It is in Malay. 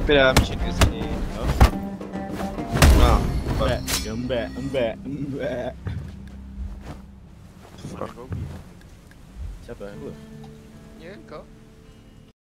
Tapi dah mission kat sini. Nah, Embek. Mana kau pergi? Siapa? Aku? Ya, kau?